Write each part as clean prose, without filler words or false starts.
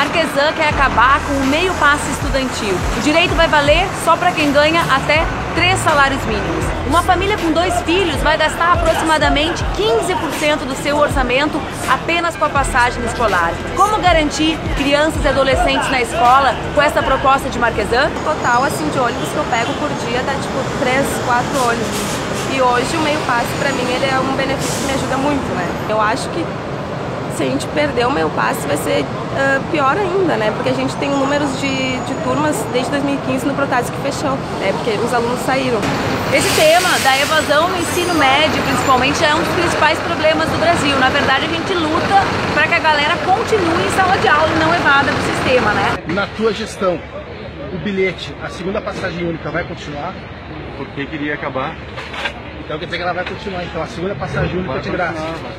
Marquesan quer acabar com o meio passe estudantil. O direito vai valer só para quem ganha até 3 salários mínimos. Uma família com 2 filhos vai gastar aproximadamente 15% do seu orçamento apenas com a passagem escolar. Como garantir crianças e adolescentes na escola com essa proposta de Marquesan? O total assim, de ônibus que eu pego por dia dá tipo 3, 4 ônibus. E hoje o meio passe para mim ele é um benefício que me ajuda muito, né? Eu acho que se a gente perder o meio passe vai ser pior ainda, né? Porque a gente tem números de turmas desde 2015 no Protásio que fechou, né? Porque os alunos saíram. Esse tema da evasão no ensino médio, principalmente, é um dos principais problemas do Brasil. Na verdade, a gente luta para que a galera continue em sala de aula e não evada do sistema, né? Na tua gestão, o bilhete, a segunda passagem única vai continuar? Porque queria acabar. Então quer dizer que ela vai continuar, então a segunda passagem única de graça.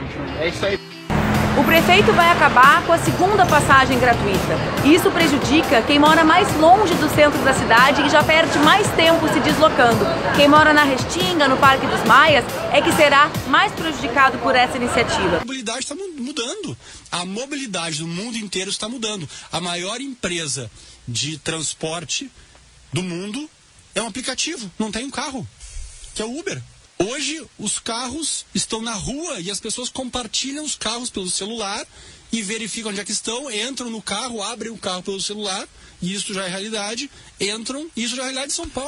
É isso aí. O prefeito vai acabar com a segunda passagem gratuita. Isso prejudica quem mora mais longe do centro da cidade e já perde mais tempo se deslocando. Quem mora na Restinga, no Parque dos Maias, é que será mais prejudicado por essa iniciativa. A mobilidade está mudando. A mobilidade do mundo inteiro está mudando. A maior empresa de transporte do mundo é um aplicativo, não tem um carro, que é o Uber. Hoje, os carros estão na rua e as pessoas compartilham os carros pelo celular e verificam onde é que estão, entram no carro, abrem o carro pelo celular, e isso já é realidade, entram, e isso já é realidade de São Paulo.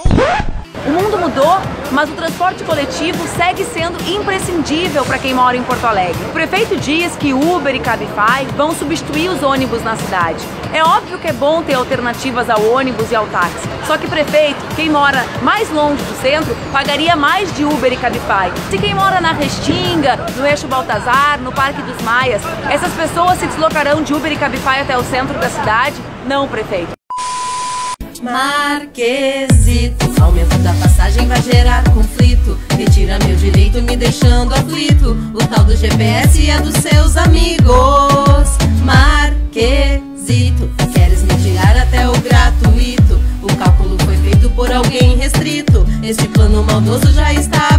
O mundo mudou, mas o transporte coletivo segue sendo imprescindível para quem mora em Porto Alegre. O prefeito diz que Uber e Cabify vão substituir os ônibus na cidade. É óbvio que é bom ter alternativas ao ônibus e ao táxi. Só que prefeito, quem mora mais longe do centro, pagaria mais de Uber e Cabify. Se quem mora na Restinga, no Eixo Baltazar, no Parque dos Maias, essas pessoas se deslocarão de Uber e Cabify até o centro da cidade? Não, prefeito. Marquesito, aumento da passagem vai gerar conflito. Retira meu direito me deixando aflito. O tal do GPS é dos seus amigos. Marquesito, queres me tirar até o gratuito. O cálculo foi feito por alguém restrito. Este plano maldoso já está